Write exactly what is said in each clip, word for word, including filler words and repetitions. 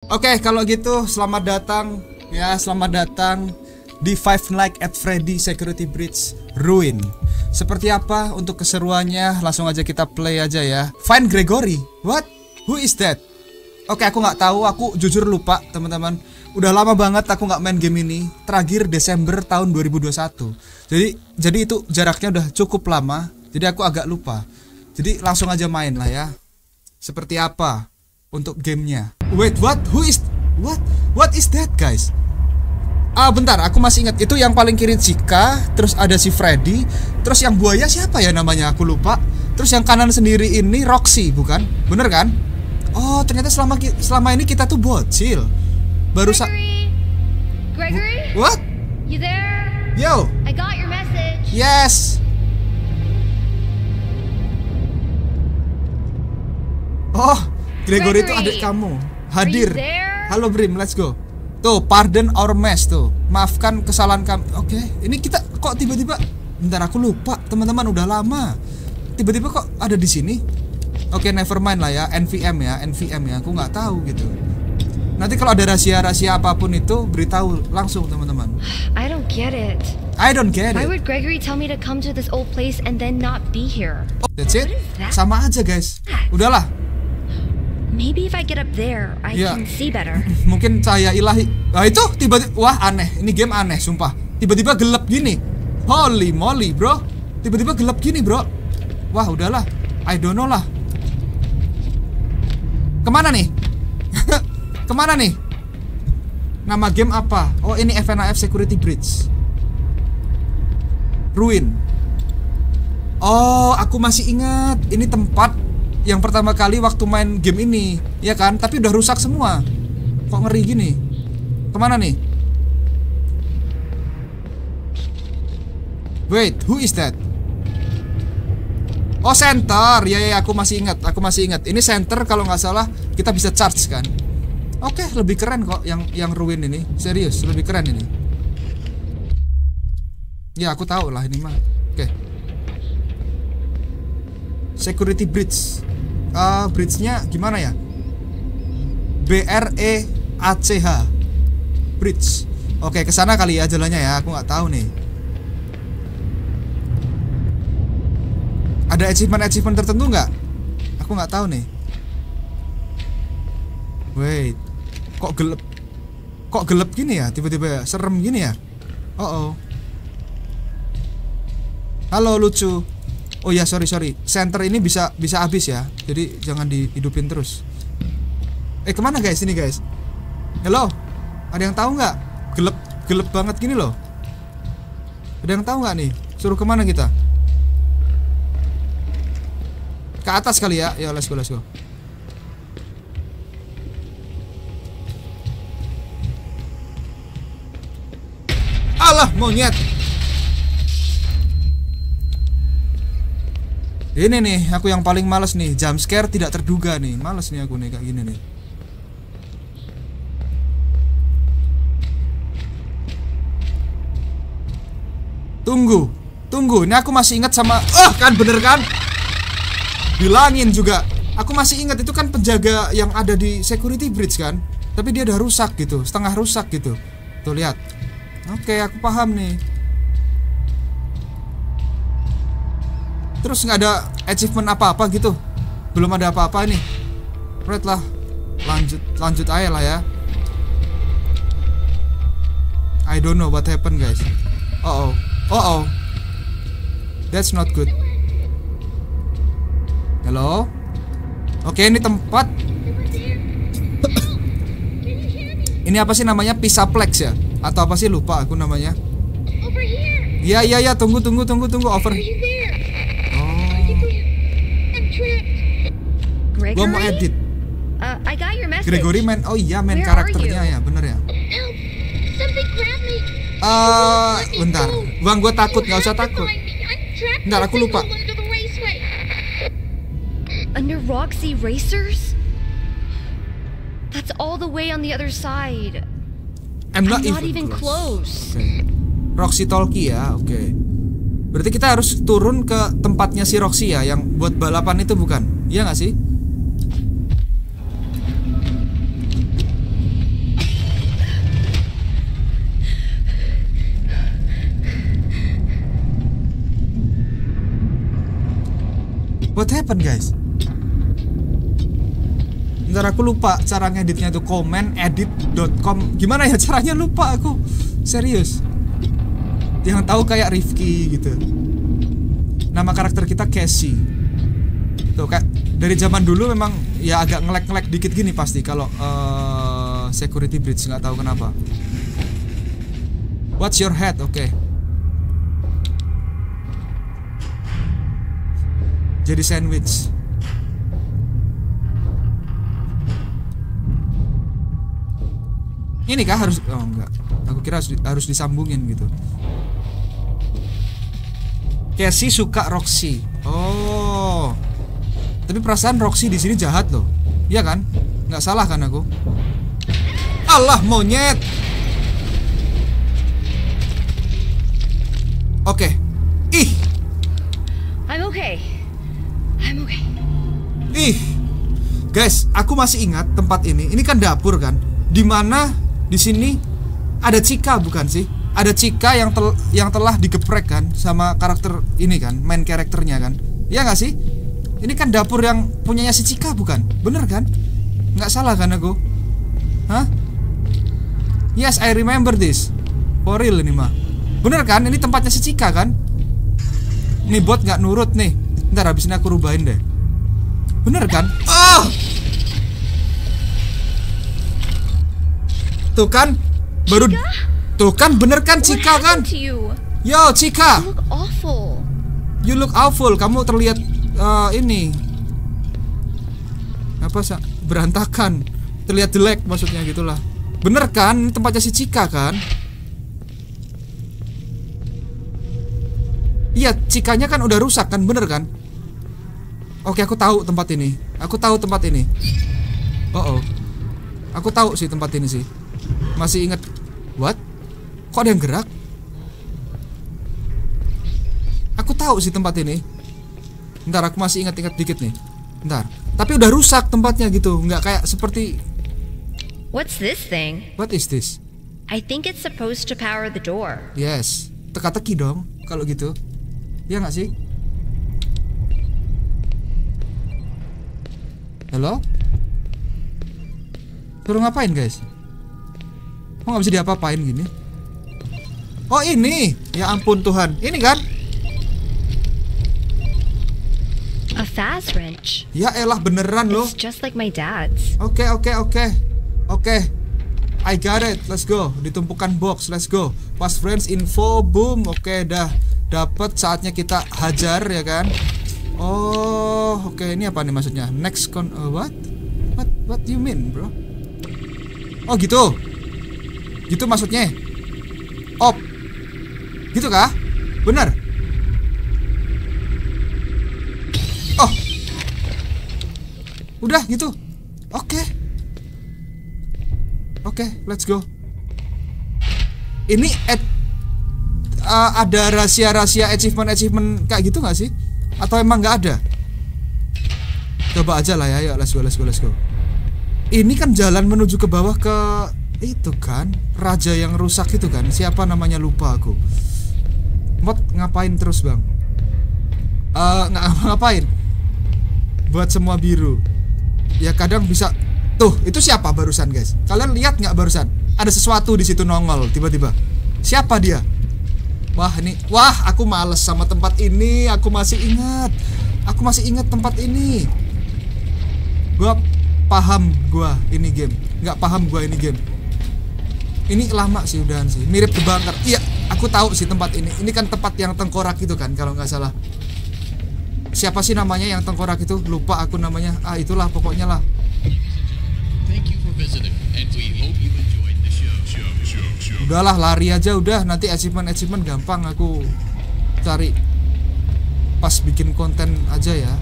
Oke, kalau gitu selamat datang ya, selamat datang di Five Nights at Freddy Security Breach Ruin. Seperti apa untuk keseruannya? Langsung aja kita play aja ya. Find Gregory. What? Who is that? Oke, aku nggak tahu. Aku jujur lupa, teman-teman. Udah lama banget aku nggak main game ini. Terakhir Desember tahun dua ribu dua puluh satu. Jadi, jadi itu jaraknya udah cukup lama. Jadi aku agak lupa. Jadi langsung aja main lah ya. Seperti apa untuk gamenya? Wait, what? Who is? What? What is that, guys? Ah, bentar, aku masih ingat. Itu yang paling kiri Chica, terus ada si Freddy, terus yang buaya siapa ya namanya? Aku lupa. Terus yang kanan sendiri ini Roxy, bukan? Bener kan? Oh, ternyata selama selama ini kita tuh bocil. Baru sa Gregory? What? You there? Yo. I got your message. Yes. Oh, Gregory itu adik kamu. Hadir. Halo Brim, let's go. Tuh, pardon our mess tuh. Maafkan kesalahan kami. Oke, okay. Ini kita kok tiba-tiba. Bentar, aku lupa, teman-teman, udah lama. Tiba-tiba kok ada di sini. Oke, okay, never mind lah ya. N V M ya, N V M ya. Aku nggak tahu gitu. Nanti kalau ada rahasia-rahasia apapun itu, beritahu langsung, teman-teman. I don't get it. I don't get it. Why would Gregory tell me to come to this old place and then not be here? Oh, that's it. Sama aja, guys. Udahlah. Maybe if I get up there, I ya. can see better. Mungkin cahaya ilahi. Nah itu tiba-tiba, wah aneh. Ini game aneh, sumpah. Tiba-tiba gelap gini. Holy moly, bro. Tiba-tiba gelap gini, bro. Wah, udahlah. I don't know lah. Kemana nih? Kemana nih? Nama game apa? Oh, ini F N A F Security Breach Ruin. Oh, aku masih ingat. Ini tempat yang pertama kali waktu main game ini, ya kan? Tapi udah rusak semua. Kok ngeri gini? Kemana nih? Wait, who is that? Oh, center. Ya, ya, aku masih ingat. Aku masih ingat. Ini center kalau nggak salah kita bisa charge kan? Oke, lebih keren kok yang yang Ruin ini. Serius, lebih keren ini. Ya, aku tahu lah ini mah. Oke. Security Breach. Uh, bridge-nya gimana ya? B R E A C H Bridge. Oke, kesana kali ya jalannya ya. Aku nggak tahu nih. Ada achievement-achievement tertentu nggak? Aku nggak tahu nih. Wait, kok gelap? Kok gelap gini ya? Tiba-tiba serem gini ya? Oh oh. Halo lucu. Oh ya, sorry sorry. Center ini bisa bisa habis ya. Jadi jangan dihidupin terus. Eh, kemana guys ini guys? Hello, ada yang tahu nggak? Gelap gelap banget gini loh. Ada yang tahu nggak nih? Suruh kemana kita? Ke atas kali ya. Ya, let's go let's go. Alah, monyet. Ini nih, aku yang paling males nih. Jump scare tidak terduga nih. Males nih aku nih kayak gini nih. Tunggu, tunggu. Ini aku masih ingat sama. Ah, kan bener kan? Bilangin juga. Aku masih ingat itu kan penjaga yang ada di Security Breach kan. Tapi dia udah rusak gitu, setengah rusak gitu. Tuh lihat. Oke, aku paham nih. Terus nggak ada achievement apa-apa gitu. Belum ada apa-apa nih. Right lah. Lanjut lanjut aja lah ya. I don't know what happened guys. Oh oh. Oh oh. That's not good. Halo. Oke, ini tempat. Ini apa sih namanya? Pisaplex ya? Atau apa sih, lupa aku namanya. Iya iya iya, tunggu tunggu tunggu tunggu over. Gua mau edit. Uh, I got your message. Gregory main, oh iya main Where karakternya ya, bener ya. Eh, uh, bentar, bang, gue takut, nggak usah takut. Bentar, aku lupa. Under Roxy Racers? That's all the way on the other side. I'm not, I'm not even, even close. close. Okay. Roxy Talkie ya, oke. Okay. Berarti kita harus turun ke tempatnya si Roxy ya, yang buat balapan itu bukan? Iya nggak sih? happened guys? Ntar aku lupa cara ngeditnya tuh, comment edit dot com. Gimana ya caranya, lupa aku. Serius. Yang tahu kayak Rifki gitu. Nama karakter kita Casey. Tuh kayak dari zaman dulu memang ya agak ngelek-ngelek dikit gini pasti kalau uh, security breach, nggak tahu kenapa. What's your head? Oke. Okay. Jadi sandwich. Ini kah harus, oh enggak. Aku kira harus, harus disambungin gitu. Casey suka Roxy. Oh. Tapi perasaan Roxy di sini jahat loh. Iya kan? Nggak salah kan aku? Allah, monyet. Oke. Okay. Ih. I'm okay. I'm okay. Ih. Guys, aku masih ingat tempat ini. Ini kan dapur kan? Dimana di sini ada Chica bukan sih? Ada Chica yang tel yang telah digeprek kan sama karakter ini kan, main karakternya kan? Iya nggak sih? Ini kan dapur yang punyanya si Chica bukan? Bener kan? Nggak salah kan aku? Hah? Yes, I remember this. For real ini mah. Bener kan? Ini tempatnya si Chica kan? Nih bot nggak nurut nih. Ntar habis ini aku rubahin deh. Bener kan? Ah! Tuh kan, baru Chica? Tuh kan, bener kan Chica kan? Yo Chica, You look awful. You look awful. Kamu terlihat uh, ini apa sih? Berantakan. Terlihat jelek maksudnya gitulah. Bener kan? Ini tempatnya si Chica kan? Iya, Chicanya kan udah rusak kan, bener kan? Oke, aku tahu tempat ini. Aku tahu tempat ini. Oh oh. Aku tahu sih tempat ini sih. Masih ingat. What? Kok ada yang gerak? Aku tahu sih tempat ini. Ntar aku masih ingat-ingat dikit nih. Ntar. Tapi udah rusak tempatnya gitu. Nggak kayak seperti. What's this thing? What is this? I think it's supposed to power the door. Yes. Teka-teki dong kalau gitu. Ya nggak sih? Halo? Suruh ngapain guys? Kok nggak bisa diapa-apain gini? Oh ini, ya ampun Tuhan, ini kan? A fast wrench. Ya elah beneran loh. It's just like my dad's. Oke oke oke, oke, I got it, let's go. Ditumpukan box, let's go. Fast friends info, boom, oke dah, dapat saatnya kita hajar ya kan? Oh, oke ini apa nih maksudnya? Next con, uh, what? What what do you mean bro? Oh gitu. Gitu maksudnya. Op. Gitu kah? Bener. Oh. Udah gitu. Oke. Oke, let's go. Ini at, uh, ada rahasia-rahasia achievement-achievement kayak gitu gak sih? Atau emang gak ada? Coba aja lah ya, yuk let's go, let's go, let's go. Ini kan jalan menuju ke bawah ke itu kan, raja yang rusak itu kan. Siapa namanya lupa aku. Mod ngapain terus bang? Uh, nggak ngapain? Buat semua biru. Ya kadang bisa. Tuh itu siapa barusan guys? Kalian lihat nggak barusan? Ada sesuatu di situ nongol tiba-tiba. Siapa dia? Wah ini, wah aku males sama tempat ini. Aku masih ingat. Aku masih ingat tempat ini. Gua paham gua ini game. Nggak paham gua ini game. Ini lama sih udahan sih. Mirip kebakar. Iya, aku tahu sih tempat ini. Ini kan tempat yang tengkorak itu kan kalau nggak salah. Siapa sih namanya yang tengkorak itu? Lupa aku namanya. Ah itulah pokoknya lah. Udahlah lari aja udah. Nanti achievement-achievement gampang aku cari pas bikin konten aja ya.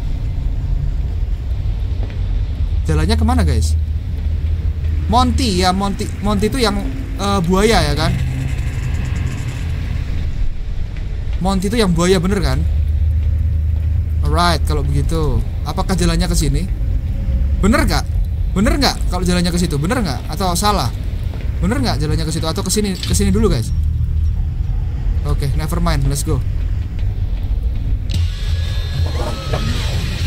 Jalannya kemana guys? Monty ya, Monty Monty itu yang uh, buaya ya kan? Monty itu yang buaya bener kan? Alright, kalau begitu, apakah jalannya ke sini? Bener nggak? Bener nggak kalau jalannya ke situ? Bener nggak? Atau salah? Bener nggak jalannya ke situ? Atau ke sini? Ke sini dulu guys. Oke, okay, never mind, let's go.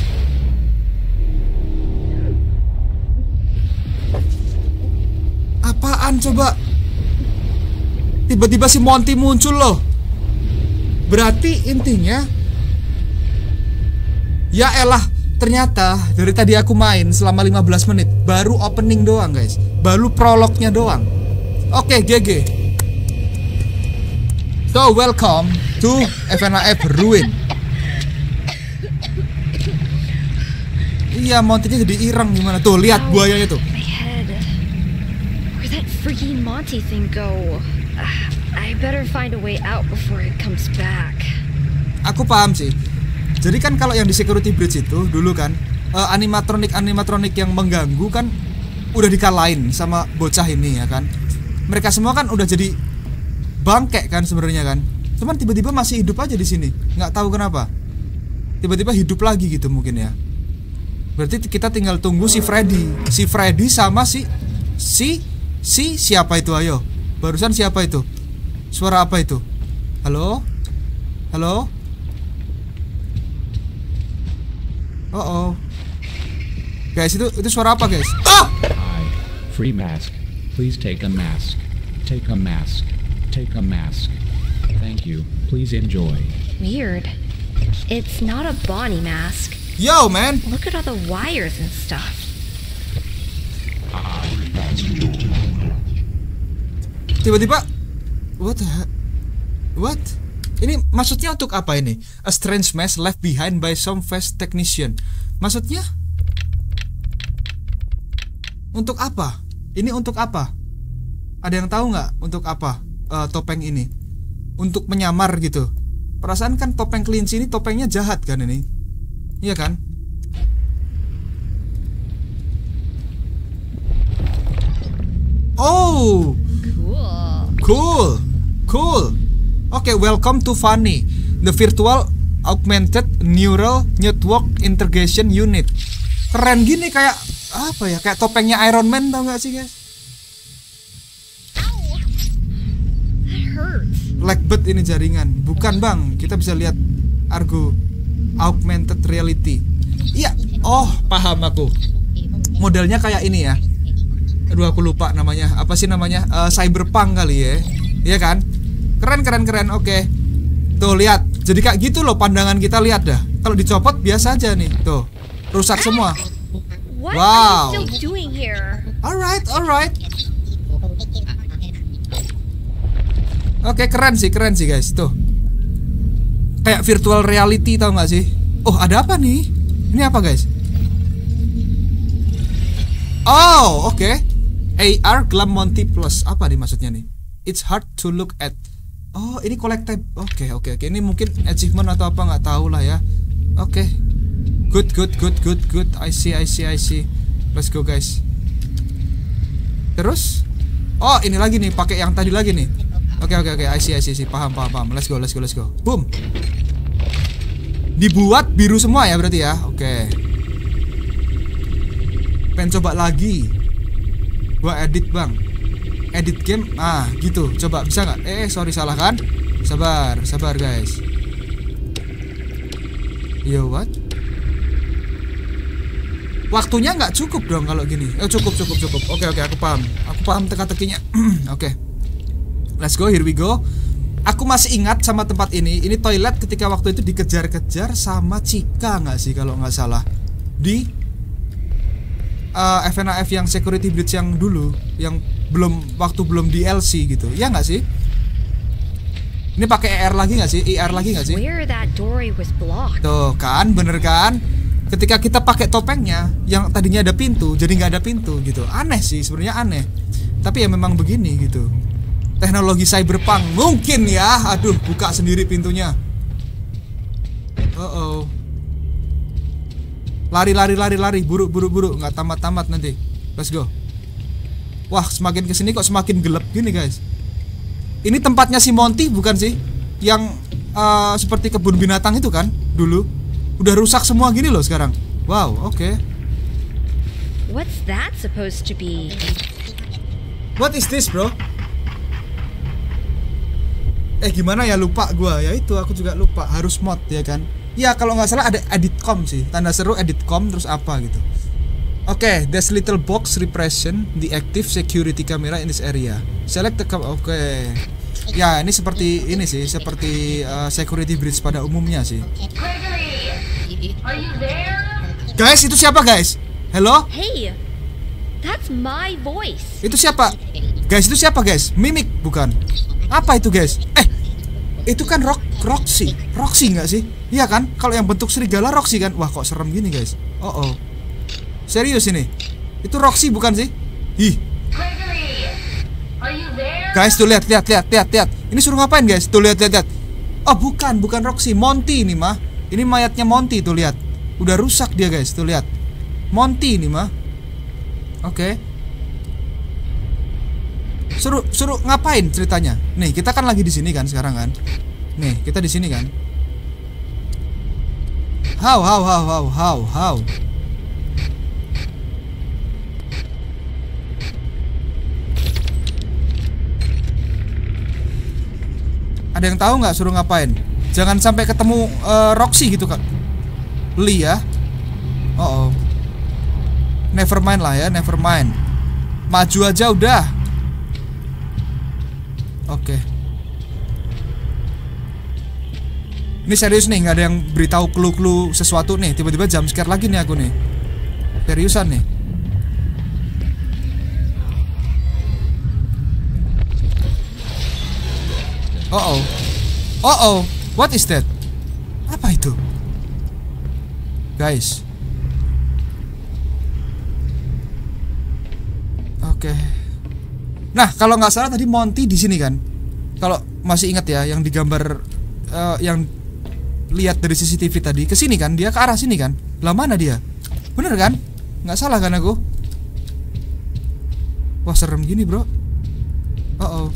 apaan coba? Tiba-tiba si Monty muncul loh. Berarti intinya, ya elah, ternyata dari tadi aku main selama lima belas menit, baru opening doang guys, baru prolognya doang. Oke, G G. So welcome to F N A F Ruin. Iya, Monty-nya jadi ireng gimana tuh, lihat buayanya tuh. My head. Where'd that freaking Monty thing go? Uh, I better find a way out before it comes back. Aku paham sih. Jadi kan kalau yang di security bridge itu dulu kan uh, animatronik animatronik yang mengganggu kan udah dikalahin sama bocah ini ya kan. Mereka semua kan udah jadi bangkek kan sebenarnya kan. Cuman tiba-tiba masih hidup aja di sini. Nggak tahu kenapa. Tiba-tiba hidup lagi gitu mungkin ya. Berarti kita tinggal tunggu si Freddy, si Freddy sama si si si siapa itu, ayo. Barusan siapa itu? Suara apa itu? Halo? Halo? Oh oh. Guys, itu itu suara apa, guys? Ah! Hi. Free mask. Please take a mask. Take a mask. Take a mask. Thank you. Please enjoy. Weird. It's not a Bonnie mask. Yo, man. Look at all the wires and stuff. Tiba-tiba, what the heck? What? Ini maksudnya untuk apa ini? A strange mess left behind by some fast technician. Maksudnya? Untuk apa? Ini untuk apa? Ada yang tahu nggak untuk apa uh, topeng ini? Untuk menyamar gitu. Perasaan kan topeng kelinci ini topengnya jahat kan ini? Iya kan? Oh, Cool. cool, cool. Oke, okay, welcome to Funny, the virtual augmented neural network integration unit. Keren gini kayak apa ya? Kayak topengnya Iron Man, tau gak sih guys? Ow. That hurts. Blackbird ini jaringan. Bukan bang, kita bisa lihat Argo augmented reality. Iya, oh paham aku. Modelnya kayak ini ya. Aduh aku lupa namanya. Apa sih namanya? Uh, Cyberpunk kali ya. Iya kan? Keren keren keren. Oke. Tuh lihat. Jadi kayak gitu loh pandangan kita, lihat dah. Kalau dicopot biasa aja nih. Tuh. Rusak semua. What Wow. are you still doing here? Alright, alright. Oke, keren sih, keren sih guys. Tuh. Kayak virtual reality, tau gak sih? Oh, ada apa nih? Ini apa guys? Oh, oke. Okay. A R Glam Monty Plus. Apa nih maksudnya nih? It's hard to look at. Oh, ini collectible. Oke, okay, oke, okay, oke. Okay. Ini mungkin achievement atau apa, nggak tahu lah ya. Oke. Okay. Good, good, good, good, good. I see, I see, I see. Let's go guys. Terus? Oh, ini lagi nih, pakai yang tadi lagi nih. Oke, okay, oke, okay, oke. Okay. I see, I see, I see. Paham, paham, paham. Let's go, let's go, let's go. Boom. Dibuat biru semua ya berarti ya. Oke. Okay. Pengen coba lagi. Gua edit bang. Edit game. Ah gitu. Coba bisa nggak? Eh sorry salah kan. Sabar sabar guys. Yo what? Waktunya nggak cukup dong kalau gini. Eh cukup cukup cukup. Oke oke aku paham. Aku paham teka-tekinya. Oke. Let's go, here we go. Aku masih ingat sama tempat ini. Ini toilet ketika waktu itu dikejar-kejar sama Chica nggak sih kalau nggak salah. Di Uh, F N A F yang security bridge yang dulu, yang belum waktu belum D L C gitu, ya nggak sih? Ini pakai E R lagi nggak sih? I R lagi nggak sih? Tuh kan, bener kan? Ketika kita pakai topengnya, yang tadinya ada pintu, jadi nggak ada pintu gitu. Aneh sih, sebenarnya aneh. Tapi ya memang begini gitu. Teknologi cyberpunk mungkin ya. Aduh, buka sendiri pintunya. Oh oh. Lari lari lari lari buru buru buru nggak tamat tamat nanti. Let's go. Wah semakin kesini kok semakin gelap gini guys. Ini tempatnya si Monty bukan sih? Yang uh, seperti kebun binatang itu kan dulu. Udah rusak semua gini loh sekarang. Wow oke. Okay. What's that supposed to be? What is this bro? Eh gimana ya, lupa gua. Ya itu aku juga lupa, harus mod ya kan. Ya kalau nggak salah ada editcom sih, tanda seru editcom terus apa gitu. Oke, okay, there's little box repression the active security camera in this area. Select the cam. Oke. Okay. Ya, ini seperti ini sih, seperti uh, security bridge pada umumnya sih. Gregory, are you there? Guys, itu siapa guys? Hello? Hey, that's my voice. Itu siapa? Guys, itu siapa guys? Mimik bukan? Apa itu guys? Eh, itu kan Rock Roxy, Roxy nggak sih? Iya kan? Kalau yang bentuk serigala Roxy kan? Wah, kok serem gini guys? Oh oh. Serius ini? Itu Roxy bukan sih? Ih. Gregory, are you there? Guys, tuh lihat, lihat, lihat, lihat, lihat. Ini suruh ngapain guys? Tuh lihat, lihat, lihat. Oh bukan, bukan Roxy, Monty ini mah. Ini mayatnya Monty tuh lihat. Udah rusak dia guys, tuh lihat. Monty ini mah. Oke. Okay. Suruh, suruh ngapain ceritanya? Nih, kita kan lagi di sini kan sekarang kan. Nih, kita di sini kan. How, how, how, how, how, how. Ada yang tahu nggak suruh ngapain? Jangan sampai ketemu uh, Roxy gitu kan? Lee ya? Oh, oh. Never mind lah ya, never mind. Maju aja udah. Oke. Okay. Ini serius nih, nggak ada yang beritahu clue-clue sesuatu nih. Tiba-tiba jump scare lagi nih aku nih. Seriusan nih. Oh oh. Oh oh. What is that? Apa itu? Guys. Oke. Okay. Nah, kalau nggak salah tadi Monty di sini kan? Kalau masih ingat ya, yang digambar uh, yang lihat dari C C T V tadi ke sini kan? Dia ke arah sini kan? Lah mana dia? Bener kan? Nggak salah kan aku? Wah, serem gini, bro. Oh oh.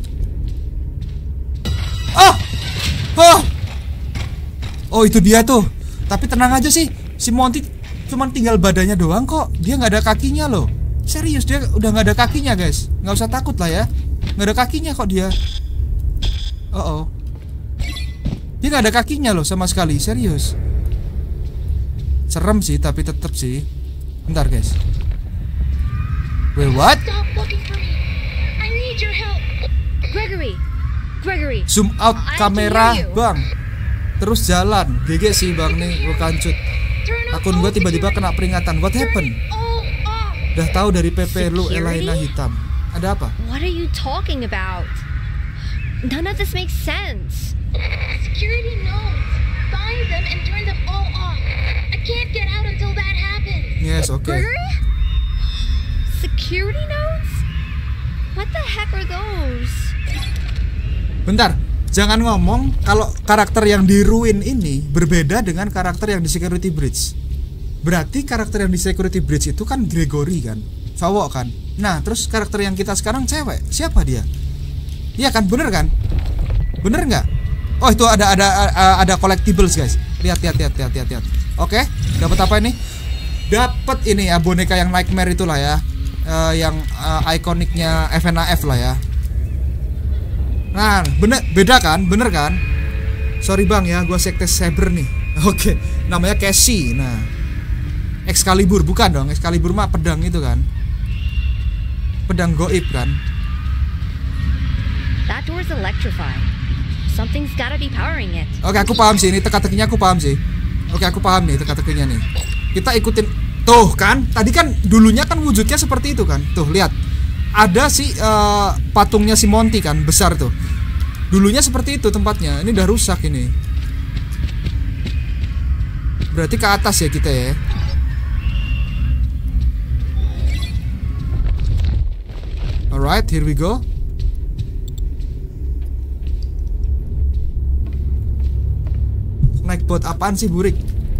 Oh, oh, oh itu dia tuh. Tapi tenang aja sih, si Monty cuman tinggal badannya doang kok. Dia nggak ada kakinya loh. Serius, dia udah nggak ada kakinya guys. Nggak usah takut lah ya. Nggak ada kakinya kok dia. Oh, oh. Dia nggak ada kakinya loh sama sekali. Serius. Serem sih, tapi tetep sih. Bentar guys. Wait, what? Stop looking for me. I need your help. Gregory. Gregory. Zoom out I kamera, can hear you. bang. Terus jalan. G G sih bang nih, gue kancut. Turn off Akun all gue tiba-tiba security. kena peringatan. What happened? All off. Udah tahu dari P P lu Security? Elena hitam. Ada apa? What are you talking about? None of this makes sense. Security nodes. Find them and turn them all off. I can't get out until that happens. Yes, oke. Okay. Gregory? Security nodes? What the heck are those? Bentar, jangan ngomong kalau karakter yang di Ruin ini berbeda dengan karakter yang di Security Bridge. Berarti karakter yang di Security Bridge itu kan Gregory kan, cowok kan. Nah, terus karakter yang kita sekarang cewek, siapa dia? Iya kan, bener kan? Bener nggak? Oh itu ada ada ada collectibles guys. Lihat lihat lihat lihat lihat. lihat. Oke, dapat apa ini? Dapat ini ya boneka yang Nightmare itulah ya, uh, yang uh, ikoniknya F N A F lah ya. Nah, bener, beda kan? Bener kan? Sorry bang ya, gua sekte cyber nih. Oke, namanya Casey. Nah, Excalibur bukan dong? Excalibur mah pedang itu kan? Pedang goib kan? That door's electrified. Something's gotta be powering it. Oke, aku paham sih. Ini teka-tekinya aku paham sih. Oke, aku paham nih teka-tekinya nih. Kita ikutin. Tuh kan? Tadi kan dulunya kan wujudnya seperti itu kan? Tuh lihat. Ada si uh, patungnya si Monty kan, besar tuh. Dulunya seperti itu tempatnya. Ini udah rusak ini. Berarti ke atas ya kita ya. Alright, here we go. Naik bot apaan sih, Burik?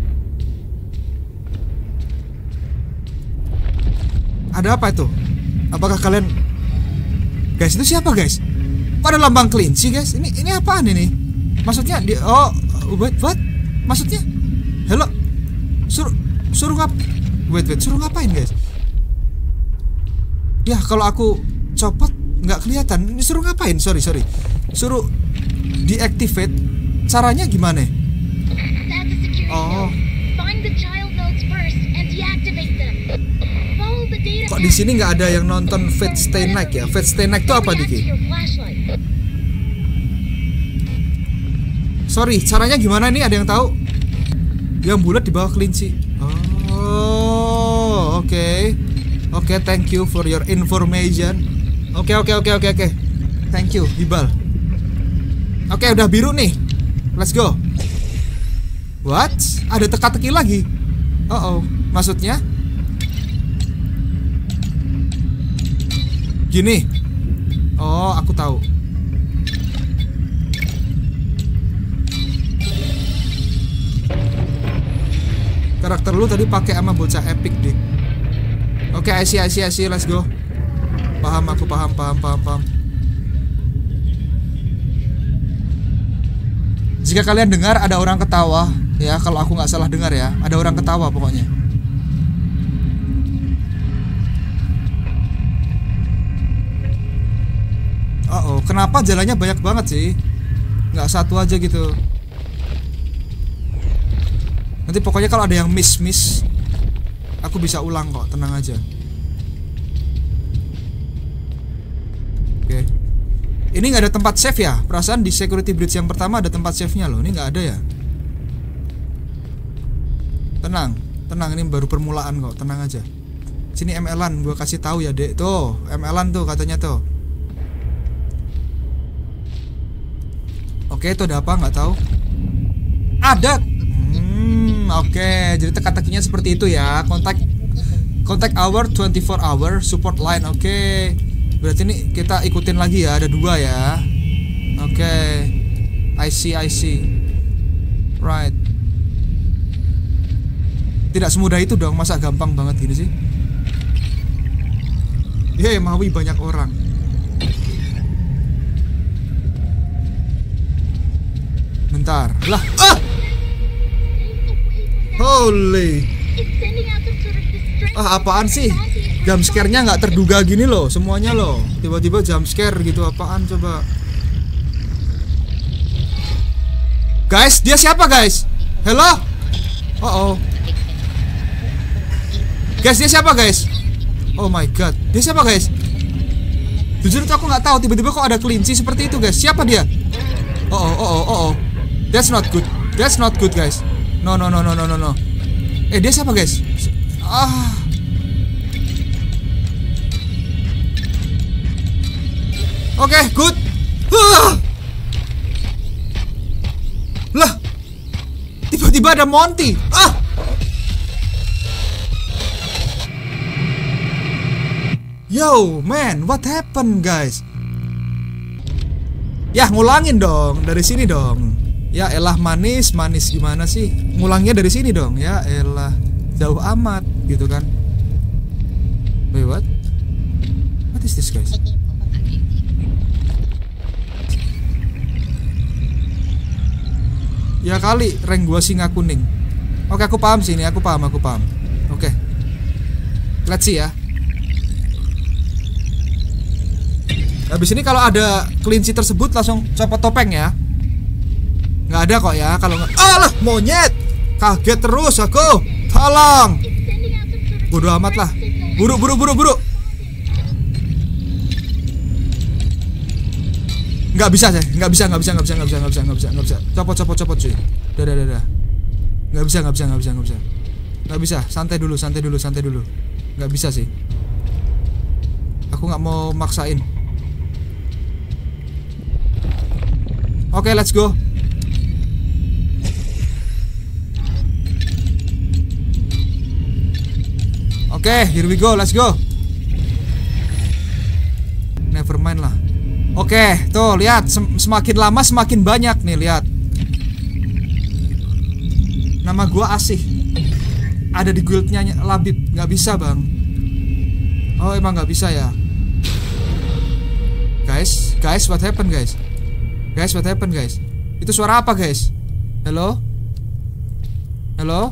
Ada apa itu? Apakah kalian... Guys, itu siapa guys? Kok ada lambang kelinci guys? Ini ini apaan ini? Maksudnya di... Oh, wait, what? Maksudnya? Hello? Suruh... Suruh ngap... Wait, wait, suruh ngapain guys? Ya, kalau aku copot nggak kelihatan. Ini suruh ngapain? Sorry, sorry. Suruh deactivate. Caranya gimana? That's a security Oh. node. Find the child nodes first and deactivate them. Follow kok di sini nggak ada yang nonton Fate Stay Night ya? Fate Stay Night itu apa, Diki? Sorry, caranya gimana nih? Ada yang tahu? Yang bulat di bawah kelinci. Oh, oke, okay. oke, okay, thank you for your information. Oke, okay, oke, okay, oke, okay, oke, okay. oke. Thank you, Hibal. Oke, okay, udah biru nih. Let's go. What? Ada teka-teki lagi? Oh, oh, maksudnya? Gini. Oh, aku tahu. Karakter lu tadi pakai sama bocah epic, Dik. Oke, okay, I see, I see, I see, let's go. Paham, aku paham, paham, paham, paham. Jika kalian dengar ada orang ketawa, ya, kalau aku nggak salah dengar ya, ada orang ketawa pokoknya. Oh, oh, kenapa jalannya banyak banget sih? Nggak satu aja gitu. Nanti pokoknya kalau ada yang miss-miss, aku bisa ulang kok, tenang aja. Oke. Ini nggak ada tempat save ya? Perasaan di security bridge yang pertama ada tempat save-nya loh. Ini nggak ada ya? Tenang, tenang, ini baru permulaan kok, tenang aja. Sini M L-an, gue kasih tahu ya, Dek. Tuh, M L-an tuh katanya tuh. Oke, itu ada apa? Nggak tahu. Ada. Hmm, oke. Jadi teka-tekinya seperti itu ya. Kontak kontak hour twenty-four hour support line. Oke. Berarti ini kita ikutin lagi ya. Ada dua ya. Oke. I see, I see. Right. Tidak semudah itu dong. Masa gampang banget gini sih? Yeay, Maui banyak orang. Bentar. Lah. Ah! Holy. Ah, apaan sih? Jump scare-nya nggak terduga gini loh, semuanya loh. Tiba-tiba jump scare gitu, apaan coba? Guys, dia siapa guys? Hello? Oh, oh. Guys, dia siapa guys? Oh my god, dia siapa guys? Jujur tuh aku nggak tahu. Tiba-tiba kok ada kelinci seperti itu guys. Siapa dia? Oh, oh, oh, oh, oh. That's not good. That's not good guys. No, no, no, no, no, no, no. Eh, dia siapa guys? Ah. Oke, okay, good. Ah. Lah. Tiba-tiba ada Monty. Ah. Yo, man, what happened guys? Ya, ngulangin dong dari sini dong. Ya elah, manis, manis gimana sih? Ngulangnya dari sini dong. Ya elah, jauh amat gitu kan. Wait, what? What is this guys? Ya kali rank gua singa kuning. Oke, aku paham sih ini, aku paham, aku paham. Oke. Let's see ya. Habis ini kalau ada kelinci tersebut langsung copot topeng ya. Nggak ada kok ya kalau nggak. Alah, monyet. Kaget terus aku. Tolong. Bodoh amat lah. Buru buru buru buru. Nggak bisa sih. Nggak bisa nggak bisa nggak bisa nggak bisa nggak bisa nggak bisa nggak bisa. Copot copot copot cuy. Dah dah dah dah. Nggak bisa nggak bisa nggak bisa nggak bisa. Nggak bisa. Santai dulu santai dulu santai dulu. Nggak bisa sih. Aku nggak mau maksain. Oke, okay, let's go. Oke, okay, here we go, let's go. Never mind lah. Oke, okay, tuh lihat, sem semakin lama semakin banyak nih, lihat. Nama gua Asih. Ada di guildnya Labib, nggak bisa bang. Oh emang nggak bisa ya. Guys, guys, what happened guys? Guys, what happened guys? Itu suara apa guys? Hello? Hello?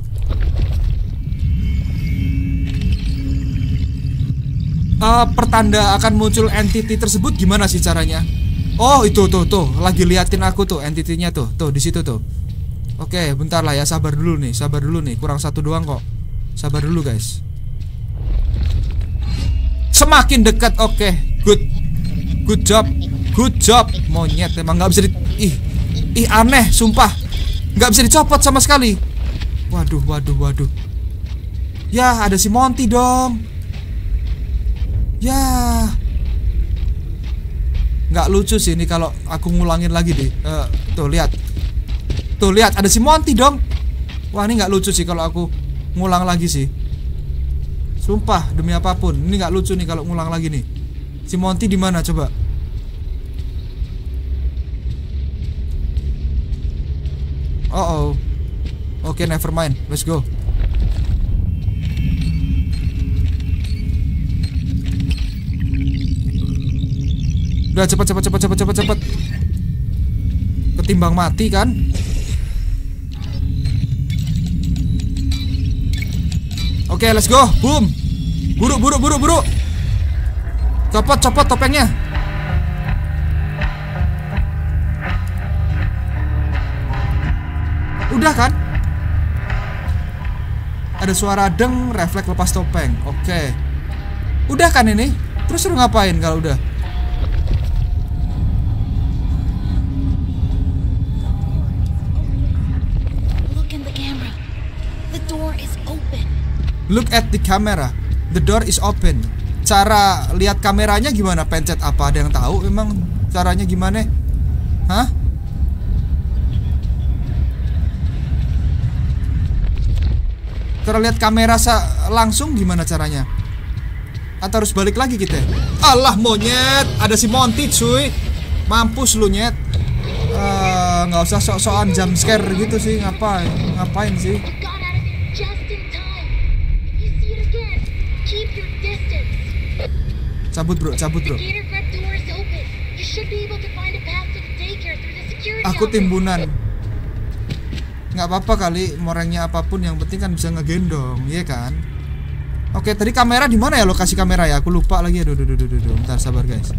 Uh, pertanda akan muncul entity tersebut gimana sih caranya? Oh itu tuh tuh lagi liatin aku tuh entitinya tuh tuh di situ tuh. Oke, bentar lah ya, sabar dulu nih, sabar dulu nih, kurang satu doang kok. Sabar dulu guys. Semakin dekat. Oke, okay. Good. Good job. Good job. Monyet emang nggak bisa di... Ih, ih aneh, sumpah. Nggak bisa dicopot sama sekali. Waduh, waduh, waduh. Ya, ada si Monty dong. Ya. Nggak lucu sih ini kalau aku ngulangin lagi deh. Uh, tuh, lihat. Tuh, lihat. Ada si Monty dong. Wah, ini nggak lucu sih kalau aku ngulang lagi sih. Sumpah, demi apapun. Ini nggak lucu nih kalau ngulang lagi nih. Si Monty di mana coba? Oh, oh. Oke, okay, never mind. Let's go. Udah cepat cepat cepat cepat cepat cepat. Ketimbang mati kan? Oke, okay, let's go. Boom. Buru buru buru buru. Copot copot topengnya. Udah kan? Ada suara deng, refleks lepas topeng. Oke. Okay. Udah kan ini? Terus suruh ngapain kalau udah? Look in the camera. The door is open. Look at the camera. The door is open. Cara lihat kameranya gimana? Pencet apa? Ada yang tahu emang caranya gimana? Hah? Cara lihat kamera langsung gimana caranya? Atau harus balik lagi kita? Alah monyet, ada si Monty cuy. Mampus lu nyet. uh, Nggak usah sok-sokan jump scare gitu sih. Ngapain? Ngapain sih? Cabut bro, cabut bro. Aku timbunan. Nggak apa-apa kali, morengnya apapun yang penting kan bisa ngegendong, iya kan? Oke, tadi kamera di mana ya, lokasi kamera ya? Aku lupa lagi. Aduh, aduh, aduh, aduh, aduh. Bentar, sabar guys.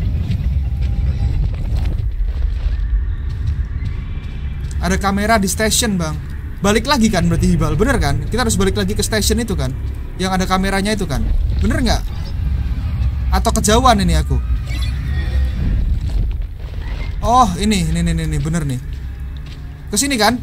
Ada kamera di station bang. Balik lagi kan berarti Hibal, bener kan? Kita harus balik lagi ke station itu kan, yang ada kameranya itu kan, bener nggak? Atau kejauhan ini aku? Oh ini, ini, ini, ini, bener nih. Kesini kan?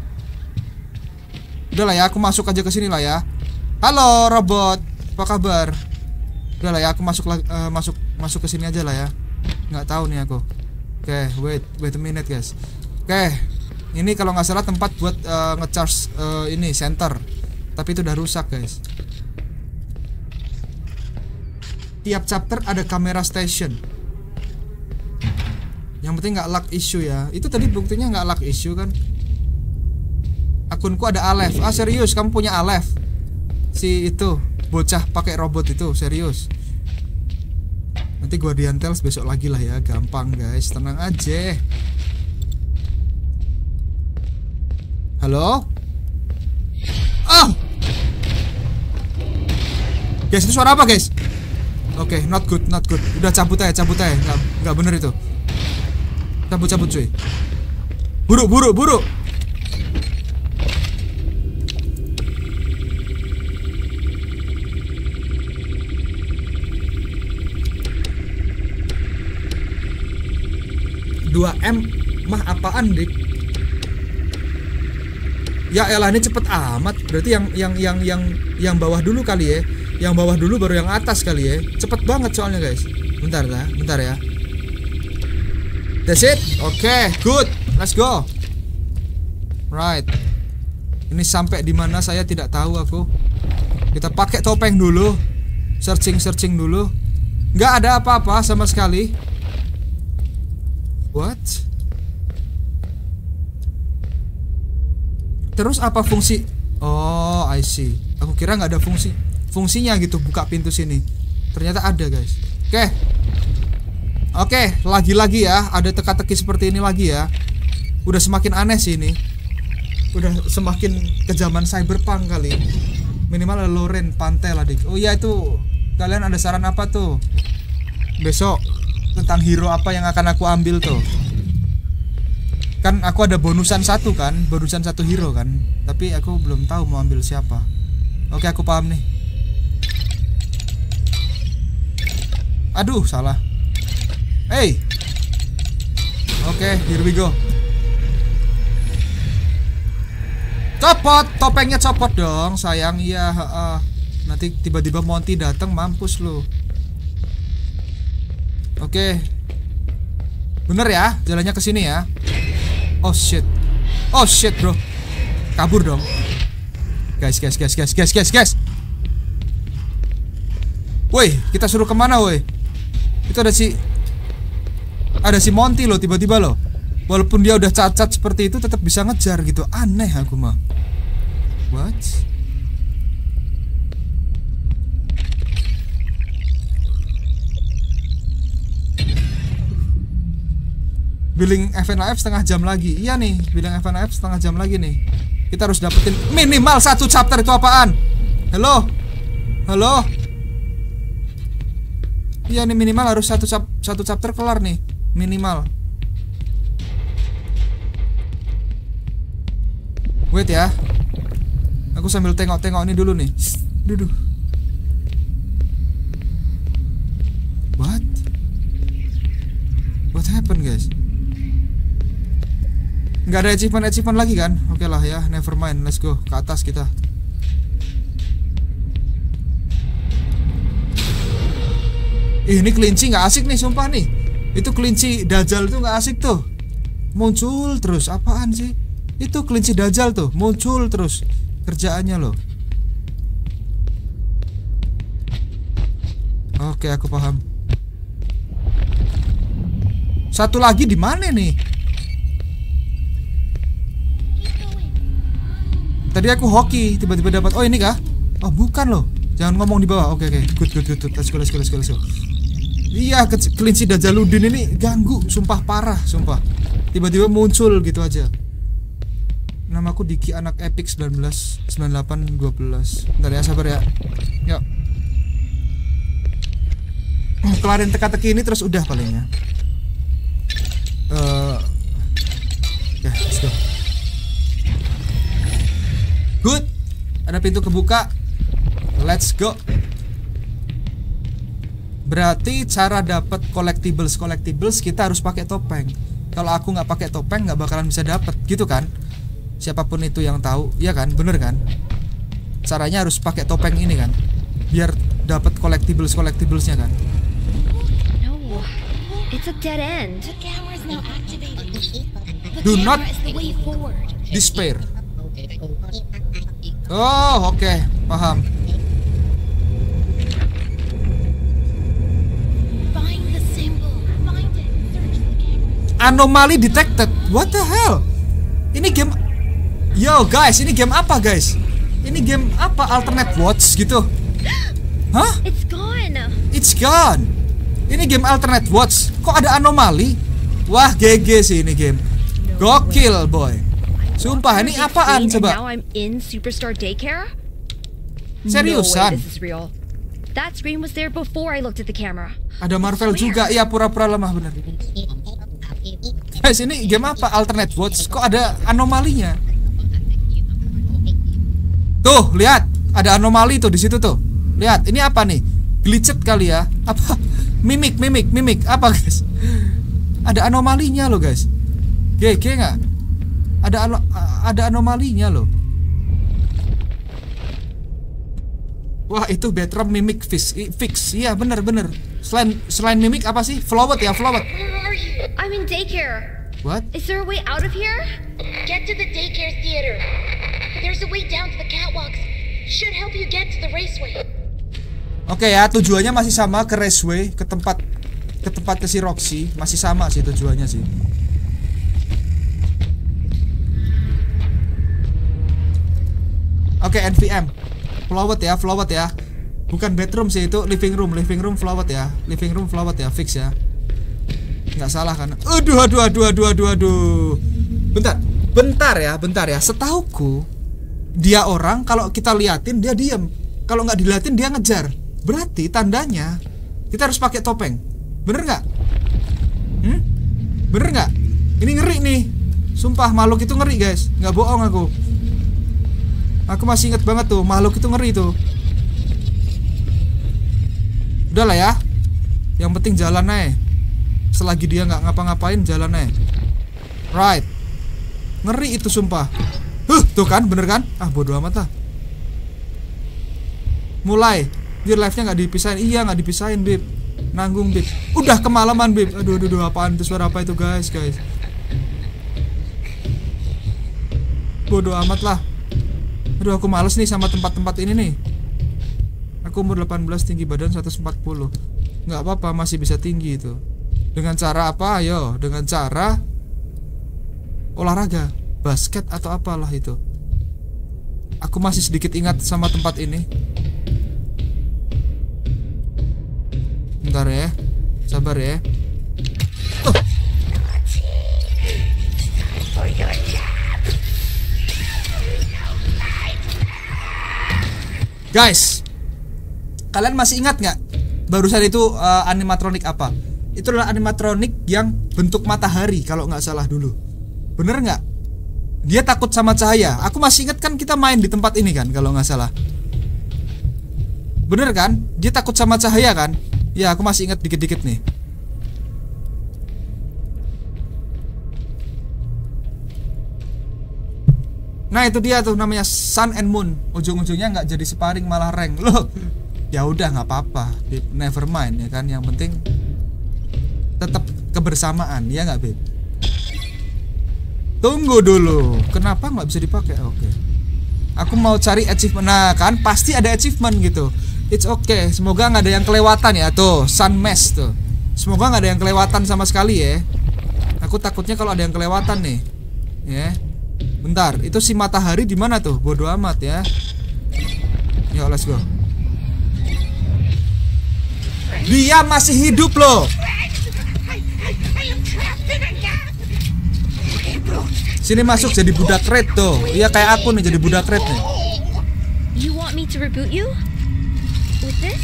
Udah lah ya, aku masuk aja ke sini lah ya. Halo robot, apa kabar? Udah lah ya, aku masuk uh, masuk masuk ke sini aja lah ya. Nggak tahu nih aku. Oke, okay, wait wait a minute guys. Oke, okay. Ini kalau nggak salah tempat buat uh, ngecharge uh, ini center, tapi itu udah rusak guys. Tiap chapter ada kamera station. Yang penting nggak lag issue ya. Itu tadi buktinya nggak lag issue kan? Akunku ada Aleph. Ah serius, kamu punya Aleph? Si itu bocah pakai robot itu, serius. Nanti Guardian Tales besok lagi lah ya, gampang guys, tenang aja. Halo? Ah! Guys, itu suara apa guys? Oke, okay, not good, not good. Udah cabut aja, cabut aja. Nggak, nggak bener itu. Cabut, cabut cuy. Buru, buru, buru. dua M mah apaan dik? Ya elah, ini cepet amat. Berarti yang yang yang yang yang bawah dulu kali ya. Yang bawah dulu baru yang atas kali ya. Cepet banget soalnya guys. Bentar lah, bentar ya. That's it. Oke, okay, good. Let's go. Right. Ini sampai di mana saya tidak tahu aku. Kita pakai topeng dulu. Searching-searching dulu. Nggak ada apa-apa sama sekali. What? Terus apa fungsi? Oh, I see. Aku kira nggak ada fungsi fungsinya gitu buka pintu sini. Ternyata ada guys. Oke, okay. Oke, okay, lagi-lagi ya. Ada teka-teki seperti ini lagi ya. Udah semakin aneh sih ini. Udah semakin ke zaman cyberpunk kali. Minimal ada Loren Pantel adik. Oh iya, itu kalian ada saran apa tuh besok tentang hero apa yang akan aku ambil tuh? Kan aku ada bonusan satu kan, bonusan satu hero kan. Tapi aku belum tahu mau ambil siapa. Oke, aku paham nih. Aduh, salah. Hey. Oke, okay, here we go. Copot, topengnya copot dong, sayang. Iya, uh, nanti tiba-tiba Monty datang, mampus lu. Oke. Okay. Bener ya, jalannya ke sini ya. Oh shit. Oh shit, bro. Kabur dong. Guys, guys, guys, guys, guys, guys, guys. Woi, kita suruh kemana, woi? Itu ada si Ada si Monty loh, tiba-tiba loh. Walaupun dia udah cacat seperti itu, tetap bisa ngejar gitu. Aneh aku mah. What? Billing F N A F setengah jam lagi. Iya nih, billing F N A F setengah jam lagi nih. Kita harus dapetin minimal satu chapter. Itu apaan? Halo? Halo? Iya nih, minimal harus satu, chap satu chapter kelar nih. Minimal. Wait ya. Aku sambil tengok-tengok ini dulu nih. Duduh. What? What happened, guys? Nggak ada achievement-achievement lagi kan? Oke lah ya, never mind. Let's go, ke atas kita. Ih, ini kelinci nggak asik nih, sumpah nih. Itu kelinci Dajjal tuh nggak asik tuh. Muncul terus, apaan sih? Itu kelinci Dajjal tuh, muncul terus. Kerjaannya loh. Oke, aku paham. Satu lagi di mana nih? Tadi aku hoki, tiba-tiba dapat. Oh, ini kah? Oh, bukan loh. Jangan ngomong di bawah. Oke, oke. Good, good, good, good. Let's go, let's go, let's go, let's go. Iya, ke kelinci Dajjaluddin ini ganggu, sumpah parah, sumpah. Tiba-tiba muncul gitu aja. Namaku Diki, anak Epic sembilan belas sembilan delapan dua belas. Bentar ya, sabar ya. Yuk. Oh, kelarin teka-teki ini terus udah palingnya. Eh, uh, ya, yeah, let's go. Good. Ada pintu kebuka. Let's go. Berarti cara dapat collectibles collectibles kita harus pakai topeng. Kalau aku nggak pakai topeng nggak bakalan bisa dapat, gitu kan? Siapapun itu yang tahu, iya kan? Bener kan? Caranya harus pakai topeng ini kan, biar dapat collectibles collectiblesnya kan? No, it's a dead end. The camera's now activated. Do not despair. Oh, oke, okay. Paham. Anomali detected. What the hell? Ini game. Yo guys, ini game apa guys? Ini game apa? Alternate Watch gitu? Hah? It's gone. It's gone. Ini game Alternate Watch. Kok ada anomali? Wah, G G sih ini game. Gokil boy. Sumpah, ini apaan coba? Now I'm in Superstar Daycare? Seriusan? No way this is real. That screen was there before I looked at the camera. Ada Marvel juga, iya pura-pura lemah bener. Guys, ini game apa? Alternate Watch. Kok ada anomalinya? Tuh, lihat, ada anomali tuh di situ tuh. Lihat, ini apa nih? Glitched kali ya? Apa? Mimik, mimik, mimik. Apa guys? Ada anomalinya loh guys. G G nggak? Ada ano ada anomalinya loh. Wah, itu bedroom mimic fix, fix. Iya bener bener. Selain selain mimik apa sih? Flowet ya, flowet. I'm in daycare. What? Is there a way out of here? Get to the daycare theater. There's a way down to the catwalks. Should help you get to the raceway. Oke ya, tujuannya masih sama, ke raceway, ke tempat ke tempatnya si Roxy, masih sama sih tujuannya sih. Oke, N V M. Flowet ya, flowet ya. Bukan bedroom sih, itu living room, living room flowet ya. Living room flowet ya, fix ya. Nggak salah kan? Aduh, aduh, aduh, aduh, aduh, aduh. Bentar, bentar ya, bentar ya. Setauku dia orang, kalau kita liatin dia diem. Kalau nggak diliatin dia ngejar. Berarti tandanya kita harus pakai topeng. Bener nggak? Hmm? Bener nggak? Ini ngeri nih. Sumpah makhluk itu ngeri guys. Nggak bohong aku. Aku masih inget banget tuh, makhluk itu ngeri tuh. Udah lah ya. Yang penting jalan aja. Selagi dia nggak ngapa-ngapain, jalan aja. Right. Ngeri itu sumpah. Huh, tuh kan, bener kan? Ah, bodo amat lah. Mulai. Dia live-nya nggak dipisahin. Iya, nggak dipisahin, Bib. Nanggung, Bib. Udah kemalaman, Bib. Aduh, aduh, aduh, apaan itu, suara apa itu, guys, guys. Bodo amat lah. Aduh, aku males nih sama tempat-tempat ini nih. Aku umur delapan belas, tinggi badan seratus empat puluh. Nggak apa-apa, masih bisa tinggi itu. Dengan cara apa? Ayo, dengan cara olahraga, basket atau apalah itu. Aku masih sedikit ingat sama tempat ini. Bentar ya, sabar ya. Oh. Guys, kalian masih ingat nggak barusan itu uh, animatronik apa? Itu adalah animatronik yang bentuk matahari kalau nggak salah dulu. Bener nggak? Dia takut sama cahaya. Aku masih ingat kan kita main di tempat ini kan kalau nggak salah. Bener kan? Dia takut sama cahaya kan? Ya, aku masih ingat dikit-dikit nih. Nah, itu dia tuh namanya Sun and Moon. Ujung-ujungnya nggak jadi sparring malah rank. Loh. Ya udah nggak apa-apa. Never mind ya kan. Yang penting tetap kebersamaan, ya nggak, Beb? Tunggu dulu. Kenapa nggak bisa dipakai? Oke. Aku mau cari achievement. Nah, kan pasti ada achievement gitu. It's okay, semoga nggak ada yang kelewatan ya. Tuh, Sun Mesh tuh. Semoga nggak ada yang kelewatan sama sekali ya. Aku takutnya kalau ada yang kelewatan nih. Ya. Bentar, itu si matahari di mana tuh? Bodoh amat ya. Yuk, let's go. Dia masih hidup loh. Sini masuk jadi budak red tuh. Iya kayak aku nih jadi budak red nih. You want me to reboot you? With this?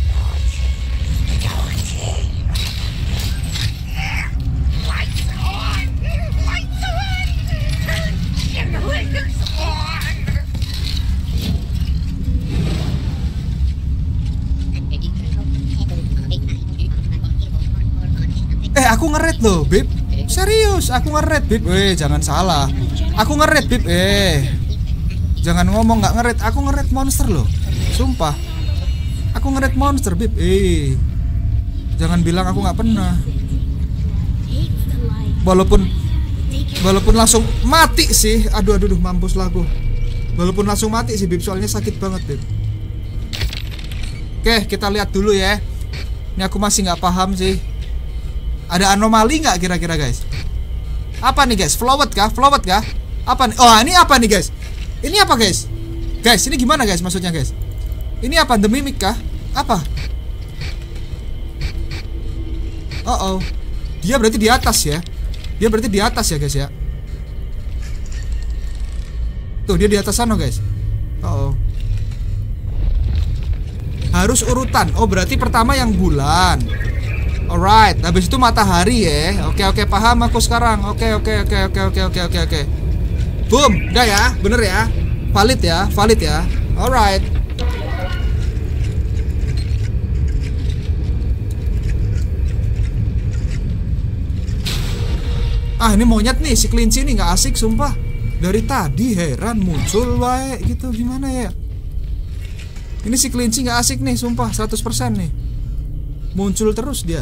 Lights on! Lights on! Lights on! Eh, aku ngeret loh, Bib. Serius, aku ngeret, Bib. Eh, jangan salah. Aku ngeret, Bib. Eh. Jangan ngomong nggak ngeret. Aku ngeret monster loh. Sumpah. Aku ngeret monster, Bib. Eh. Jangan bilang aku nggak pernah. Walaupun walaupun langsung mati sih. Aduh aduh aduh mampus lah aku. Walaupun langsung mati sih, Bib. Soalnya sakit banget, Bib. Oke, kita lihat dulu ya. Ini aku masih nggak paham sih. Ada anomali nggak kira-kira, guys? Apa nih, guys? Flowet kah? Flowet kah? Apa nih? Oh, ini apa nih, guys? Ini apa, guys? Guys, ini gimana, guys? Maksudnya, guys? Ini apa? The Mimic kah? Apa? Oh, oh. Dia berarti di atas ya. Dia berarti di atas ya, guys ya. Tuh, dia di atas sana, guys. Oh, oh. Harus urutan. Oh, berarti pertama yang bulan. Alright, habis itu matahari ya. Oke oke paham aku sekarang. Oke oke oke oke oke oke oke oke. Boom, udah ya, bener ya, valid ya, valid ya. Alright. Ah, ini monyet nih, si kelinci nih nggak asik sumpah. Dari tadi heran muncul wae gitu, gimana ya? Ini si kelinci nggak asik nih sumpah, seratus persen nih. Muncul terus dia.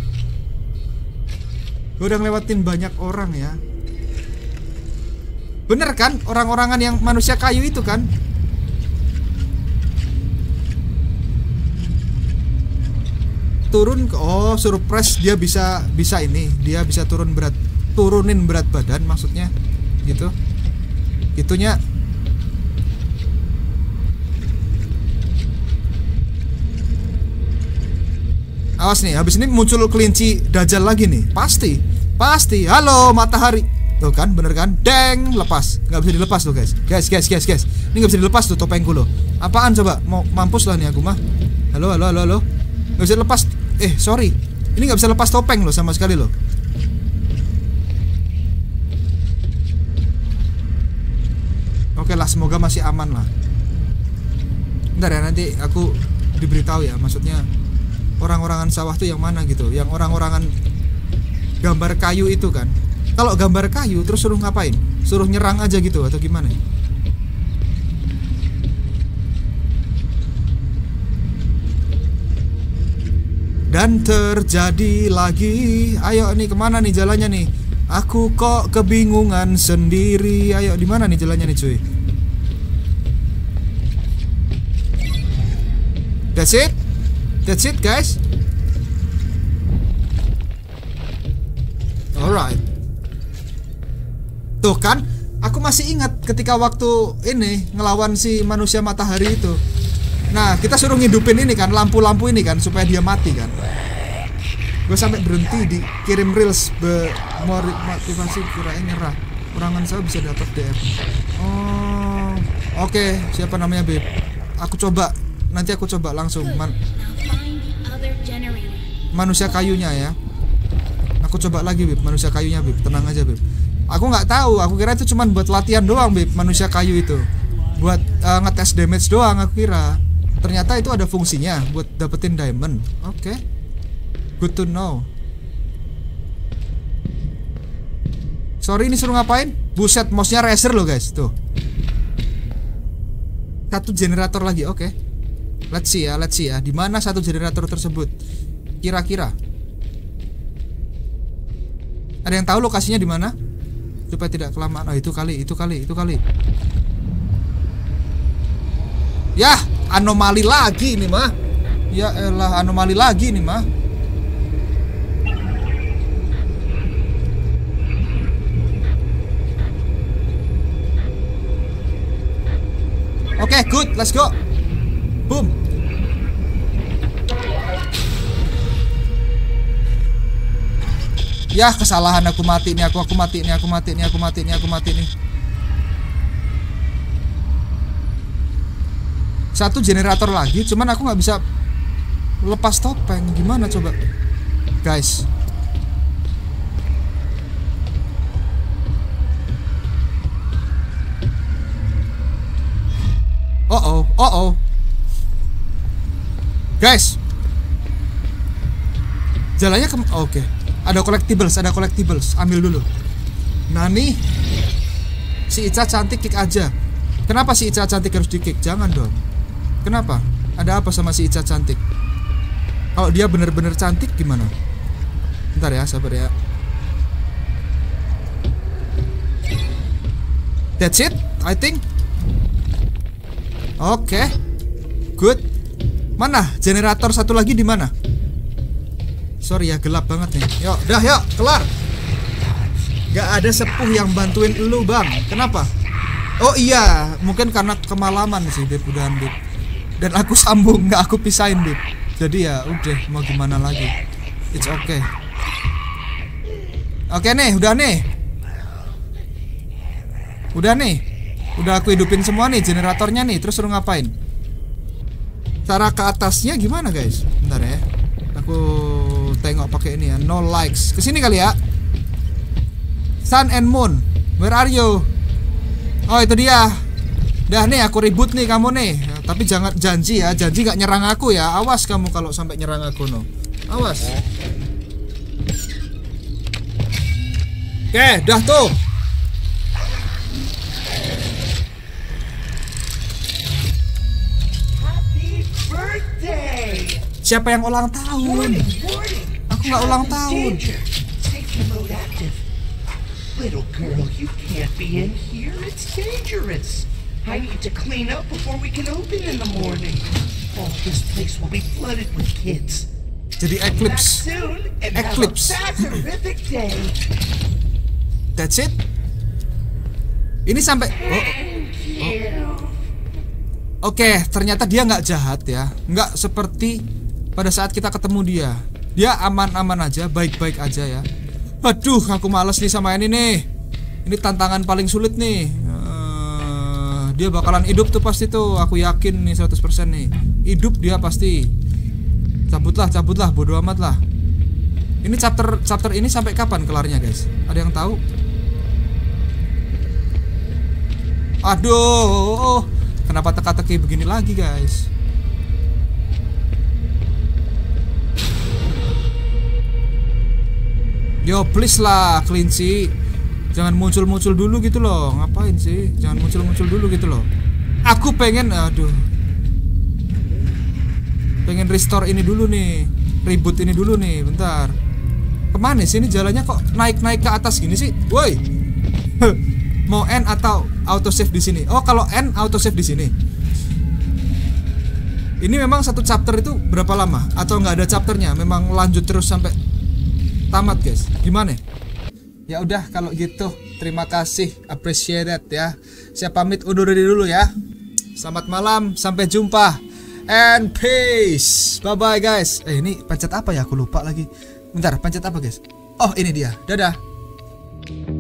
Gue udah ngelewatin banyak orang ya. Bener kan? Orang-orangan yang manusia kayu itu kan? Turun ke, oh surprise, dia bisa bisa ini, dia bisa turun berat, turunin berat badan maksudnya, gitu. Itunya. Awas nih, habis ini muncul kelinci dajjal lagi nih. Pasti, pasti. Halo matahari. Tuh kan, bener kan? Deng, lepas. Gak bisa dilepas tuh guys. Guys, guys, guys, guys. Ini gak bisa dilepas tuh topengku loh. Apaan coba? Mau mampus lah nih aku mah. Halo, halo, halo, halo. Gak bisa lepas. Eh, sorry. Ini gak bisa lepas topeng loh sama sekali loh. Oke lah, semoga masih aman lah. Bentar ya, nanti aku diberitahu ya. Maksudnya orang-orangan sawah tuh yang mana gitu, yang orang-orangan gambar kayu itu kan. Kalau gambar kayu terus suruh ngapain? Suruh nyerang aja gitu atau gimana? Dan terjadi lagi. Ayo nih, kemana nih jalannya nih? Aku kok kebingungan sendiri. Ayo, di mana nih jalannya nih cuy? That's it? That's it guys? Alright. Tuh kan, aku masih ingat ketika waktu ini ngelawan si manusia matahari itu. Nah, kita suruh ngidupin ini kan, lampu-lampu ini kan, supaya dia mati kan. Gue sampai berhenti dikirim reels be motivasi, kirain nyerah. Kurangan saya bisa dapat D M. Oh, oke, okay. Siapa namanya Beb? Aku coba, nanti aku coba langsung Man manusia kayunya ya. Aku coba lagi Beb, manusia kayunya Beb, tenang aja Beb. Aku nggak tahu, aku kira itu cuma buat latihan doang Beb, manusia kayu itu. Buat uh, ngetes damage doang aku kira. Ternyata itu ada fungsinya buat dapetin diamond. Oke, okay. Good to know. Sorry, ini suruh ngapain? Buset, mouse-nya racer loh guys. Tuh, satu generator lagi. Oke, okay. Let's see ya, let's see ya. Dimana satu generator tersebut? Kira-kira ada yang tahu lokasinya di mana? Supaya tidak kelamaan. Oh, itu kali, itu kali, itu kali. Yah, anomali lagi ini mah. Ya elah, anomali lagi nih mah. Oke, okay, good, let's go. Boom. Ya, kesalahan aku mati nih, aku aku mati nih, aku mati nih, aku mati nih, aku mati nih. Satu generator lagi, cuman aku nggak bisa lepas topeng. Gimana coba, guys? Oh oh, oh oh, guys. Jalannya ke, oke. Okay. Ada collectibles, ada collectibles. Ambil dulu. Nah nih, si Ica cantik kick aja. Kenapa si Ica cantik harus di kick? Jangan dong. Kenapa? Ada apa sama si Ica cantik? Kalau dia bener-bener cantik gimana? Bentar ya, sabar ya. That's it, I think. Oke, okay. Good. Mana generator satu lagi di mana? Sorry ya, gelap banget nih. Yuk, dah yuk, kelar. Gak ada sepuh yang bantuin lu bang. Kenapa? Oh iya, mungkin karena kemalaman sih Beb, udahan Beb. Dan aku sambung, nggak aku pisahin Beb. Jadi ya udah, mau gimana lagi. It's okay. Oke nih, udah nih. Udah nih. Udah aku hidupin semua nih generatornya nih. Terus suruh ngapain? Cara ke atasnya gimana guys? Bentar ya. Aku tengok pakai ini ya. No likes. Kesini kali ya. Sun and Moon, where are you? Oh itu dia. Dah nih aku ribut nih kamu nih. Ya, tapi jangan janji ya, janji gak nyerang aku ya. Awas kamu kalau sampai nyerang aku no. Awas. Oke, dah tuh. Happy birthday. Siapa yang ulang tahun? Aku nggak ulang tahun. Little girl, you can't be in here. It's dangerous. I need to clean up before we can open in the morning. Oh, this place will be flooded with kids. Jadi eclipse. Eclipse. That's it. Ini sampai. Oh, oh. Oke, okay, ternyata dia nggak jahat ya. Nggak seperti pada saat kita ketemu dia. Dia aman-aman aja, baik-baik aja ya. Aduh, aku males nih sama ini nih. Ini tantangan paling sulit nih. uh, Dia bakalan hidup tuh pasti tuh. Aku yakin nih seratus persen nih. Hidup dia pasti. Cabutlah, cabutlah, bodo amat lah. Ini chapter chapter ini sampai kapan kelarnya guys? Ada yang tahu? Aduh, kenapa teka-teki begini lagi guys? Yo please lah Clincy, jangan muncul-muncul dulu gitu loh. Ngapain sih? Jangan muncul-muncul dulu gitu loh. Aku pengen, aduh, pengen restore ini dulu nih, reboot ini dulu nih. Bentar, kemana sih ini jalannya kok naik-naik ke atas gini sih? Woi, mau end atau autosave di sini? Oh kalau end autosave di sini. Ini memang satu chapter itu berapa lama? Atau nggak ada chapternya? Memang lanjut terus sampai tamat guys? Gimana? Ya udah kalau gitu, terima kasih, appreciate it ya. Saya pamit undur diri dulu ya. Selamat malam, sampai jumpa, and peace. Bye bye guys. Eh ini pencet apa ya? Aku lupa lagi. Bentar, pencet apa guys? Oh ini dia. Dadah.